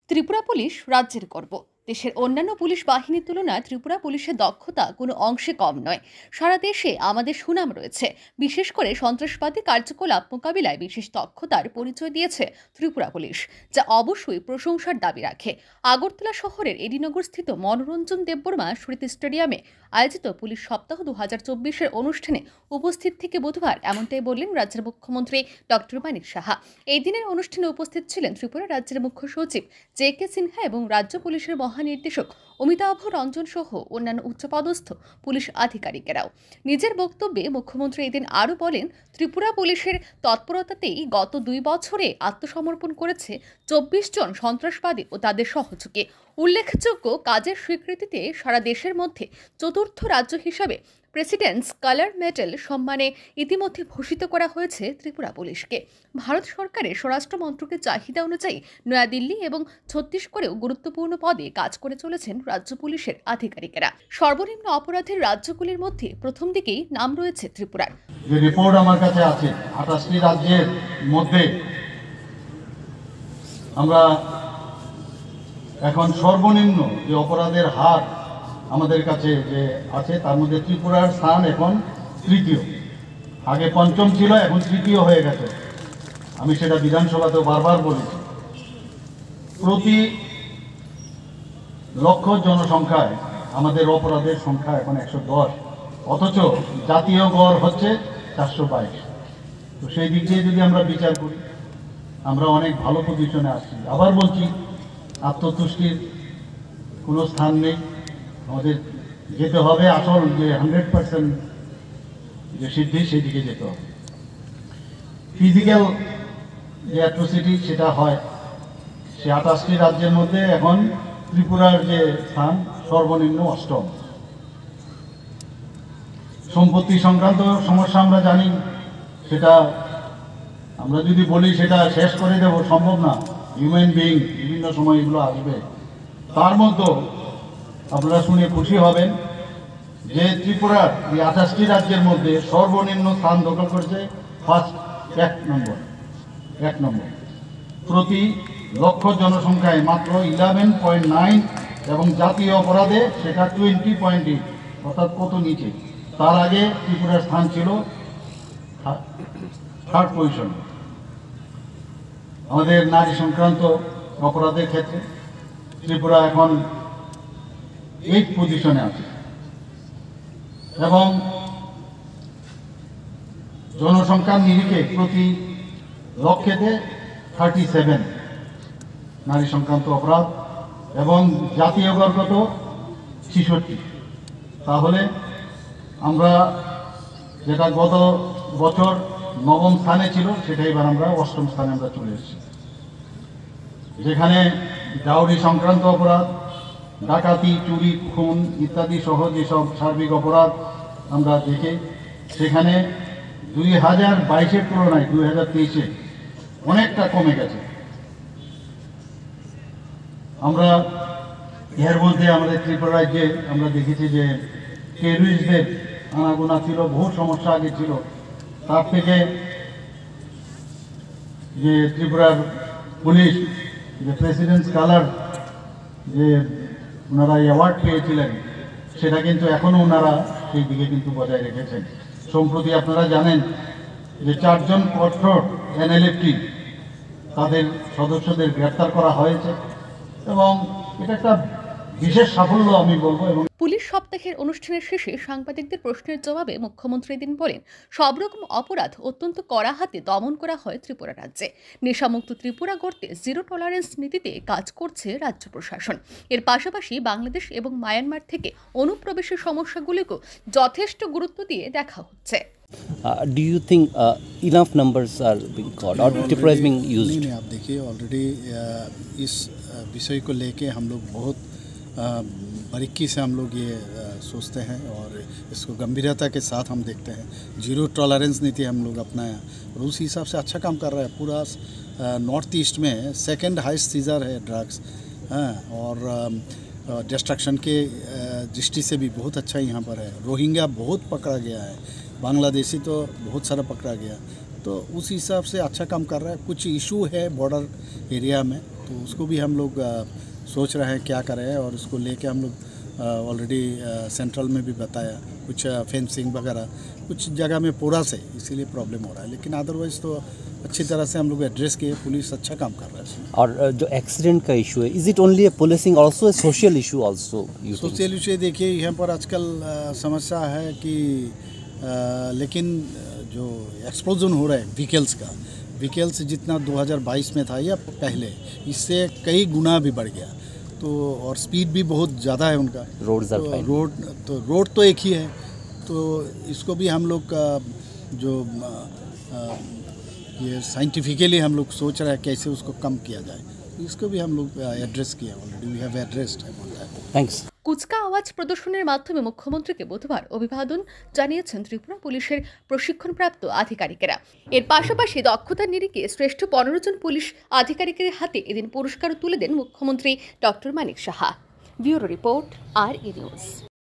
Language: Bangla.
ত্রিপুরা পুলিশ রাজ্যের গর্ব। দেশের অন্যান্য পুলিশ বাহিনীর তুলনায় ত্রিপুরা পুলিশের দক্ষতা কোনো অংশে কম নয়। সারা দেশে আমাদের সুনাম রয়েছে। বিশেষ করে সন্ত্রাসবাদী কার্যকলাপ মোকাবিলায় বিশেষ দক্ষতার পরিচয় দিয়েছে ত্রিপুরা পুলিশ, যা অবশ্যই প্রশংসার দাবি রাখে। আগরতলা শহরের এডিনগর স্থিত মনোরঞ্জন দেববর্মা স্মৃতি স্টেডিয়ামে আয়োজিত পুলিশ সপ্তাহ 2024-এর অনুষ্ঠানে উপস্থিত থেকে বুধবার এমনটাই বললেন রাজ্যের মুখ্যমন্ত্রী ডক্টর মানিক সাহা। এই দিনের অনুষ্ঠানে উপস্থিত ছিলেন ত্রিপুরা রাজ্যের মুখ্য সচিব জে.কে. সিনহা এবং রাজ্য পুলিশের মহানির্দেশক অমিতাভ রঞ্জন সহ অন্যান্য উচ্চপদস্থ পুলিশ আধিকারিকেরাও। নিজের বক্তব্যে মুখ্যমন্ত্রী এদিন আরও বলেন, ত্রিপুরা পুলিশের তৎপরতাতেই গত 2 বছরে আত্মসমর্পণ করেছে 24 জন সন্ত্রাসবাদী ও তাদের সহযোগী। উল্লেখযোগ্য কাজের স্বীকৃতিতে সারা দেশের মধ্যে চতুর্থ রাজ্য হিসাবে প্রেসিডেন্টস কালার মেডেল সম্মানে ইতিমধ্যে ভূষিত করা হয়েছে ত্রিপুরা পুলিশকে। ভারত সরকারের স্বরাষ্ট্র মন্ত্রকের চাহিদা অনুযায়ী নয়াদিল্লি এবং ছত্তিশগড়েও গুরুত্বপূর্ণ পদে কাজ করে চলেছেন রাজ্য পুলিশের আধিকারিকেরা। সর্বনিম্ন অপরাধের রাজ্যগুলির মধ্যে প্রথম দিকেই নাম রয়েছে ত্রিপুরার। যে রিপোর্ট আমার কাছে আছে 28টি রাজ্যের মধ্যে আমরা এখন সর্বনিম্ন যে অপরাধের হার আমাদের কাছে যে আছে তার মধ্যে ত্রিপুরার স্থান এখন তৃতীয়। আগে পঞ্চম ছিল, এখন তৃতীয় হয়ে গেছে। আমি সেটা বিধানসভাতেও বারবার বলেছি। প্রতি লক্ষ জনসংখ্যায় আমাদের অপরাধের সংখ্যা এখন 110, অথচ জাতীয় গড় হচ্ছে 422। তো সেই দিক দিয়ে যদি আমরা বিচার করি, আমরা অনেক ভালো পজিশনে আসছি। আবার বলছি, আত্মতুষ্টির কোনো স্থান নেই। আমাদের যেতে হবে আসল যে 100% যে সিদ্ধি, সেদিকে যেতে হবে। ফিজিক্যাল যে অ্যাট্রোসিটি সেটা হয়, সে 28টি রাজ্যের মধ্যে এখন ত্রিপুরার যে স্থান সর্বনিম্ন 8ম। সম্পত্তি সংক্রান্ত সমস্যা আমরা জানি, সেটা আমরা যদি বলি সেটা শেষ করে দেব, সম্ভব না। হিউম্যান বিইং বিভিন্ন সময় এগুলো আসবে। তার মধ্যে আপনারা শুনে খুশি হবেন যে ত্রিপুরার এই 28টি রাজ্যের মধ্যে সর্বনিম্ন স্থান দখল করেছে এক নম্বর। প্রতি লক্ষ জনসংখ্যায় মাত্র 11.9 এবং জাতীয় অপরাধে সেটা 20.8, অর্থাৎ কত নিচে। তার আগে ত্রিপুরার স্থান ছিল 3rd পজিশন। আমাদের নারী সংক্রান্ত অপরাধের ক্ষেত্রে ত্রিপুরা এখন 8th পজিশনে আছে এবং জনসংখ্যার নিরিখে প্রতি লক্ষেতে 37 নারী সংক্রান্ত অপরাধ এবং জাতীয় গড়গত 66। তাহলে আমরা যেটা গত বছর 9ম স্থানে ছিল, সেটা এবার আমরা 8ম স্থানে আমরা চলে এসেছি। যেখানে ডাউরি সংক্রান্ত অপরাধ, ডাকাতি, চুরি, খুন ইত্যাদি সহ যেসব সার্বিক অপরাধ আমরা দেখি, সেখানে 2022-এর তুলনায় 2023-এ অনেকটা কমে গেছে। আমরা এর মধ্যে আমাদের ত্রিপুরা রাজ্যে আমরা দেখেছি যে টেররিস্টদের আনাগোনা ছিল, বহু সমস্যা আগে ছিল। তার থেকে যে ত্রিপুরার পুলিশ যে প্রেসিডেন্টস কালার যে ওনারা অ্যাওয়ার্ড পেয়েছিলেন, সেটা কিন্তু এখনও ওনারা সেই দিকে কিন্তু বজায় রেখেছেন। সম্প্রতি আপনারা জানেন যে 4 জন কঠোর NLFT তাদের সদস্যদের গ্রেপ্তার করা হয়েছে এবং এটা একটা বিশেষ সাফল্য আমি বলবো। এবং পুলিশ সপ্তাহের অনুষ্ঠানের শেষে সাংবাদিকদের প্রশ্নের জবাবে মুখ্যমন্ত্রী দিন বলেন, সব রকম অপরাধ অত্যন্ত কড়া হাতে দমন করা হয় ত্রিপুরা রাজ্যে। নেশামুক্ত ত্রিপুরা গড়তে জিরো টলারেন্স নীতিতে কাজ করছে রাজ্য প্রশাসন। এর পাশাপাশি বাংলাদেশ এবং মায়ানমার থেকে অনুপ্রবেশের সমস্যাগুলিকেও যথেষ্ট গুরুত্ব দিয়ে দেখা হচ্ছে। Do you think enough numbers are being caught or Tripura is being used? नहीं, आप देखिए ऑलरेडी इस विषय को लेके हम लोग बहुत बारीकी से हम लोग ये सोचते हैं और इसको गंभीरता के साथ हम देखते हैं। जीरो टॉलरेंस नीति हम लोग अपनाया और उस हिसाब से अच्छा काम कर रहा है। पूरा नॉर्थ ईस्ट में 2nd हाईएस्ट सीजर है ड्रग्स, और डिस्ट्रक्शन के दृष्टि से भी बहुत अच्छा यहाँ पर है। रोहिंग्या बहुत पकड़ा गया है, बांग्लादेशी तो बहुत सारा पकड़ा गया, तो उस हिसाब से अच्छा काम कर रहा है। कुछ इशू है बॉर्डर एरिया में, तो उसको भी हम लोग सोच रहे हैं क्या करें, और उसको लेके हम लोग ऑलरेडी सेंट्रल में भी बताया, कुछ फेंसिंग वगैरह कुछ जगह में पूरा से इसीलिए प्रॉब्लम हो रहा है, लेकिन अदरवाइज़ तो अच्छी तरह से हम लोग एड्रेस किए, पुलिस अच्छा काम कर रहा है इसमें। और जो एक्सीडेंट का इशू है, is it only a policing also a social issue also? Social issue देखिए यहाँ पर आजकल समस्या है कि लेकिन जो एक्सप्लोजन हो रहा है व्हीकल्स जितना 2022 में था या पहले, इससे कई गुना भी बढ़ गया, तो और स्पीड भी बहुत ज़्यादा है उनका। रोड तो एक ही है, तो इसको भी हम लोग का जो ये साइंटिफिकली हम लोग सोच रहे हैं कैसे उसको कम किया जाए, तो इसको भी हम लोग एड्रेस किया already, we have addressed. Thanks. কুচকাওয়াজ প্রদর্শনের মাধ্যমে মুখ্যমন্ত্রীকে বুধবার অভিবাদন জানিয়েছেন ত্রিপুরা পুলিশের প্রশিক্ষণপ্রাপ্ত আধিকারিকেরা। এর পাশাপাশি দক্ষতার নিরিখে শ্রেষ্ঠ 15 জন পুলিশ আধিকারিকের হাতে এদিন পুরস্কারও তুলে দেন মুখ্যমন্ত্রী doctor Manik Saha. Bureau report, আর নিউজ।